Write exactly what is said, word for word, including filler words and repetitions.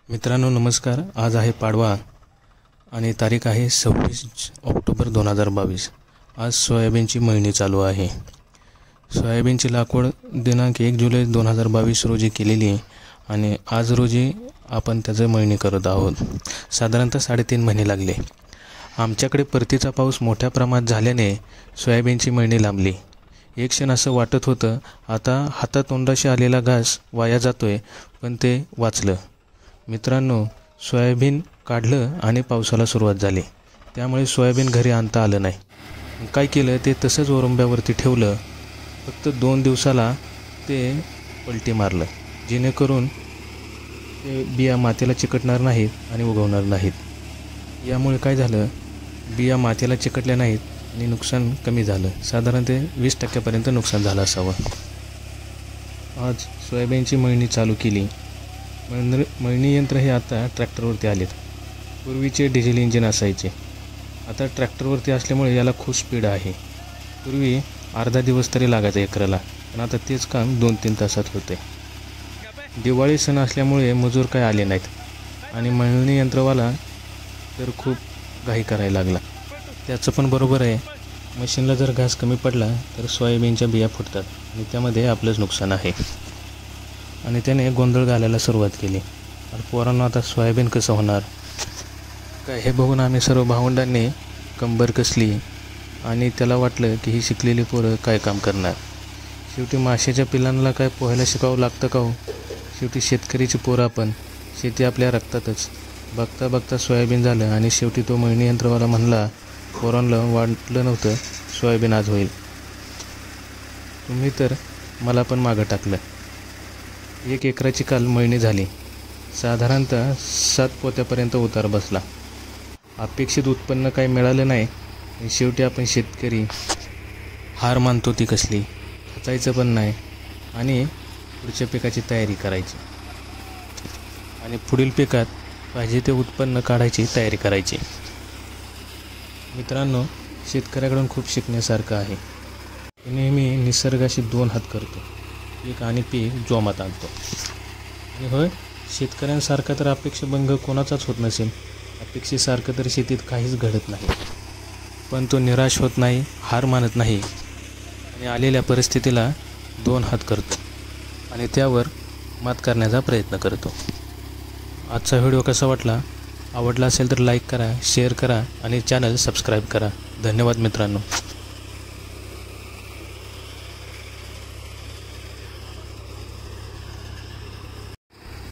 मित्रांनो नमस्कार। आज आहे पाडवा आणि तारीख आहे सव्वीस ऑक्टोबर दोन हजार बावीस। आज सोयाबीनची मळणी चालू आहे। सोयाबीनची लागवड दिनांक एक जुलै दोन हजार बावीस रोजी केलेली आहे आणि आज रोजी आपण त्याची मळणी करत आहोत। साधारणतः साडेतीन महिने लागले। आमच्याकडे परतीचा पाऊस मोठ्या प्रमाणात झाल्याने सोयाबीनची मळणी लांबली। एक क्षण असं वाटत होतं आता हातातोंडाशी आलेला घास वाया जातोय, पण ते वाचलं। मित्रांनो, सोयाबीन काढलं आणि पावसाला सुरुवात झाली, त्यामुळे सोयाबीन घरी आणता आलं नाही। काय केलं ते तसंच ओरंब्यावरती ठेवलं। फक्त दोन दिवसाला ते पलटी मारलं, जेणेकरून ते बिया मातीला चिकटणार नाहीत आणि उगवणार नाहीत। यामुळे काय झालं, बिया मातीला चिकटल्या नाहीत आणि नुकसान कमी झालं। साधारणतः वीस टक्क्यापर्यंत नुकसान झालं असावं। आज सोयाबीनची मळणी चालू केली। मळणी मळणी यंत्र हे आता ट्रॅक्टरवरती आलेत। पूर्वीचे डिझेल इंजिन असायचे, आता ट्रॅक्टरवरती असल्यामुळे याला खूप स्पीड आहे। पूर्वी अर्धा दिवस तरी लागायचा एकराला, पण आता तेच काम दोन तीन तासात होते। दिवाळी सण असल्यामुळे मजूर काय आले नाहीत आणि मळणी यंत्रवाला तर खूप घाई करायला लागला। त्याचं पण बरोबर आहे। मशीनला जर घास कमी पडला तर सोयाबीनच्या बिया फुटतात आणि त्यामध्ये आपलंच नुकसान आहे। आणि त्याने गोंधळ घालायला सुरुवात केली। आणि पोरांना आता सोयाबीन कसं होणार काय हे बघून आम्ही सर्व भावंडांनी कंबर कसली आणि त्याला वाटलं की ही शिकलेली पोरं काय काम करणार। शेवटी माशाच्या पिलांना काय पोहायला शिकावं लागतं का हो। शेवटी शेतकरीची पोरं आपण, शेती आपल्या रक्तातच। बघता बघता सोयाबीन झालं आणि शेवटी तो मळणी यंत्रवाला म्हणला, पोरांना वाटलं नव्हतं सोयाबीन आज होईल। तुम्ही तर मला पण मागं टाकलं। एक एकराची काल मळणी झाली। साधारणतः सात पोत्यापर्यंत उतार बसला। अपेक्षित उत्पन्न काही मिळालं नाही। शेवटी आपण शेतकरी हार मानतो ती कसली, खचायचं पण नाही आणि पुढच्या पिकाची तयारी करायची आणि पुढील पिकात पाहिजे ते उत्पन्न काढायची तयारी करायची। मित्रांनो, शेतकऱ्याकडून खूप शिकण्यासारखं आहे। नेहमी निसर्गाशी दोन हात करतो, पीक आणि पीक जोमात आणतो। आणि होय, शेतकऱ्यांसारखा तर अपेक्षाभंग कोणाचाच होत नसेल। अपेक्षेसारखं तर शेतीत काहीच घडत नाही, पण तो निराश होत नाही, हार मानत नाही आणि आलेल्या परिस्थितीला दोन हात करतो आणि त्यावर मात करण्याचा प्रयत्न करतो। आजचा व्हिडिओ कसा वाटला? आवडला असेल तर लाईक करा, शेअर करा आणि चॅनल सबस्क्राईब करा। धन्यवाद मित्रांनो।